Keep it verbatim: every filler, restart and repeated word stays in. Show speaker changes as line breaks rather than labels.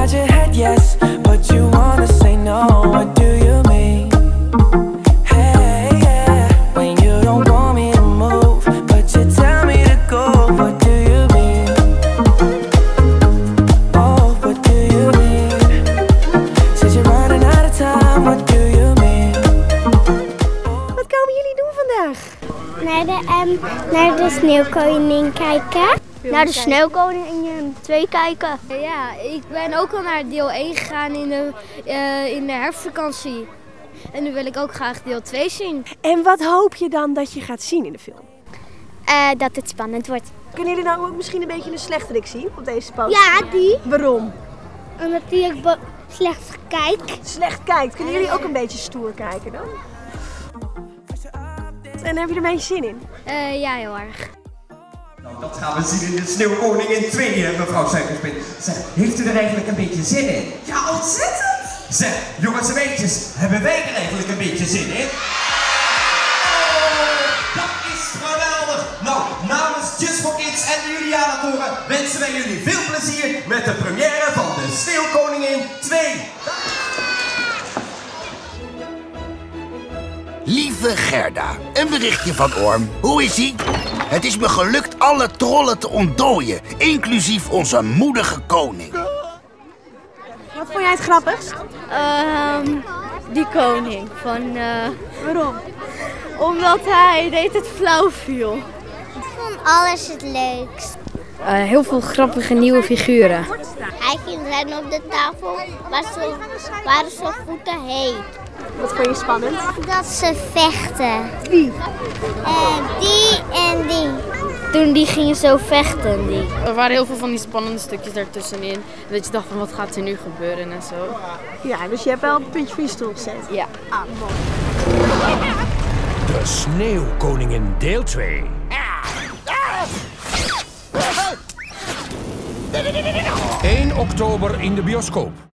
nod your head yes, but you wanna say no. What do you mean? Hey, yeah. When you don't want me to move, but you tell me to go. What do you mean? Oh, what do you mean? Since you're running out of time, what do you mean?
Wat komen jullie doen vandaag?
Naar de, um, naar de Sneeuwkoningin kijken. Naar de Sneeuwkoningin twee kijken.
Ja, ik ben ook al naar deel één gegaan in de, uh, in de herfstvakantie. En nu wil ik ook graag deel twee zien.
En wat hoop je dan dat je gaat zien in de film?
Uh, dat het spannend wordt.
Kunnen jullie nou ook misschien een beetje een slechterik zien op deze poster?
Ja, die.
Waarom?
Omdat die ook slecht kijkt.
Slecht kijkt. Kunnen jullie ook een beetje stoer kijken dan? En heb je er een beetje zin in?
Uh, ja, heel erg.
Nou, dat gaan we zien in de Sneeuwkoningin twee, mevrouw Suikerspin. Zeg, heeft u er eigenlijk een beetje zin in?
Ja, ontzettend!
Zeg, jongens en meisjes, hebben wij er eigenlijk een beetje zin in? Oh, dat is geweldig! Nou, namens Just for Kids en de Julianatoren wensen wij jullie veel plezier met de première van de Sneeuwkoningin twee.
Lieve Gerda, een berichtje van Orm. Hoe is ie? Het is me gelukt alle trollen te ontdooien, inclusief onze moedige koning.
Wat vond jij het grappigst?
Uh, die koning van... Uh,
Waarom?
omdat hij deed het flauw viel.
Ik vond alles het leukst.
Uh, heel veel grappige nieuwe figuren.
Hij ging rennen op de tafel, maar ze waren zo voeten heet.
Wat vond je spannend?
Dat ze vechten.
Wie?
Uh, die en die.
Toen die gingen zo vechten. Die.
Er waren heel veel van die spannende stukjes daartussenin. En dat je dacht van wat gaat er nu gebeuren en zo.
Ja, dus je hebt wel een puntje voor je stoel gezet.
Ja.
Ah, mooi.
De Sneeuwkoningin deel twee. één oktober in de bioscoop.